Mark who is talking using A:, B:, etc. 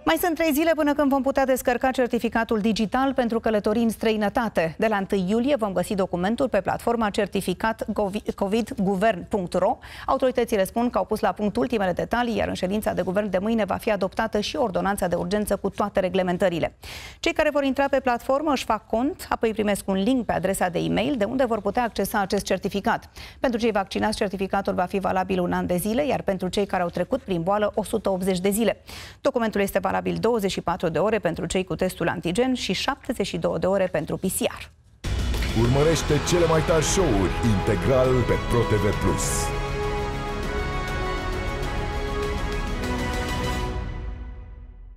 A: Mai sunt 3 zile până când vom putea descărca certificatul digital pentru călătorii în străinătate. De la 1 iulie vom găsi documentul pe platforma certificatcovidguvern.ro. Autoritățile spun că au pus la punct ultimele detalii, iar în ședința de guvern de mâine va fi adoptată și ordonanța de urgență cu toate reglementările. Cei care vor intra pe platformă își fac cont, apoi primesc un link pe adresa de e-mail de unde vor putea accesa acest certificat. Pentru cei vaccinați, certificatul va fi valabil 1 an de zile, iar pentru cei care au trecut prin boală 180 de zile. Documentul este valabil 24 de ore pentru cei cu testul antigen și 72 de ore pentru PCR.
B: Urmărește cele mai tari show-uri integral pe ProTV+.